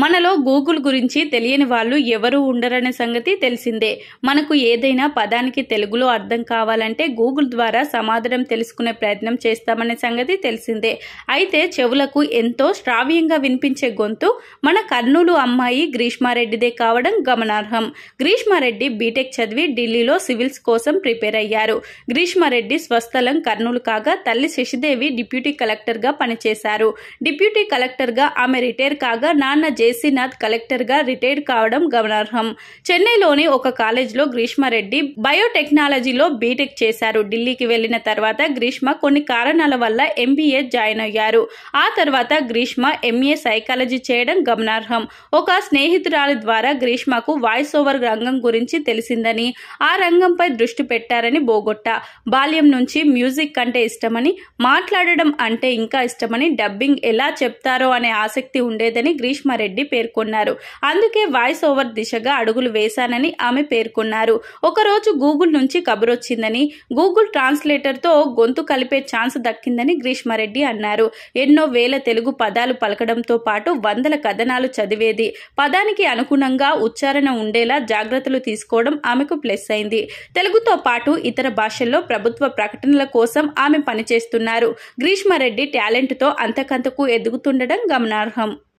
మనలో గూగుల్ గురించి తెలియని వాళ్ళు ఎవరూ ఉండరనే సంగతి తెలిసిందే. మనకు ఏదైనా పదానికి తెలుగులో అర్థం కావాలంటే గూగుల్ ద్వారా సమాధానం తెలుసుకునే ప్రయత్నం చేస్తామనే సంగతి తెలిసిందే. అయితే చెవులకు ఎంతో శ్రావ్యంగా వినిపించే గొంతు మన కర్నూలు అమ్మాయి గ్రీష్మారెడ్డిదే కావడం గమనార్హం. గ్రీష్మారెడ్డి బీటెక్ చదివి ఢిల్లీలో సివిల్స్ కోసం ప్రిపేర్ అయ్యారు. గ్రీష్మారెడ్డి స్వస్థలం కర్నూలు కాగా తల్లి శశిదేవి డిప్యూటీ కలెక్టర్ గా పనిచేశారు. డిప్యూటీ కలెక్టర్ గా ఆమె రిటైర్ కాగా నాన్న జేసీనాథ్ కలెక్టర్ గా రిటైర్ కావడం గమనార్హం. చెన్నైలోని ఒక కాలేజీలో గ్రీష్మారెడ్డి బయోటెక్నాలజీలో బీటెక్ చేశారు. ఢిల్లీకి వెళ్లిన తర్వాత గ్రీష్మ కొన్ని కారణాల వల్ల ఎంబీఏ జాయిన్ అయ్యారు. ఆ తర్వాత గ్రీష్మ ఎంఏ సైకాలజీ చేయడం గమనార్హం. ఒక స్నేహితురాలి ద్వారా గ్రీష్మకు వాయిస్ ఓవర్ రంగం గురించి తెలిసిందని, ఆ రంగంపై దృష్టి పెట్టారని బోగొట్టా. బాల్యం నుంచి మ్యూజిక్ అంటే ఇష్టమని, మాట్లాడడం అంటే ఇంకా ఇష్టమని, డబ్బింగ్ ఎలా చెప్తారో అనే ఆసక్తి ఉండేదని గ్రీష్మారెడ్డి పేర్కొన్నారు. అందుకే వాయిస్ ఓవర్ దిశగా అడుగులు వేశానని ఆమె పేర్కొన్నారు. ఒకరోజు గూగుల్ నుంచి కబురొచ్చిందని, గూగుల్ ట్రాన్స్లేటర్ తో గొంతు కలిపే ఛాన్స్ దక్కిందని గ్రీష్మారెడ్డి అన్నారు. ఎన్నో వేల తెలుగు పదాలు పలకడంతో పాటు వందల కథనాలు చదివేది. పదానికి అనుగుణంగా ఉచ్చారణ ఉండేలా జాగ్రత్తలు తీసుకోవడం ఆమెకు ప్లస్ అయింది. తెలుగుతో పాటు ఇతర భాషల్లో ప్రభుత్వ ప్రకటనల కోసం ఆమె పనిచేస్తున్నారు. గ్రీష్మారెడ్డి టాలెంట్ తో అంతకంతకు ఎదుగుతుండడం గమనార్హం.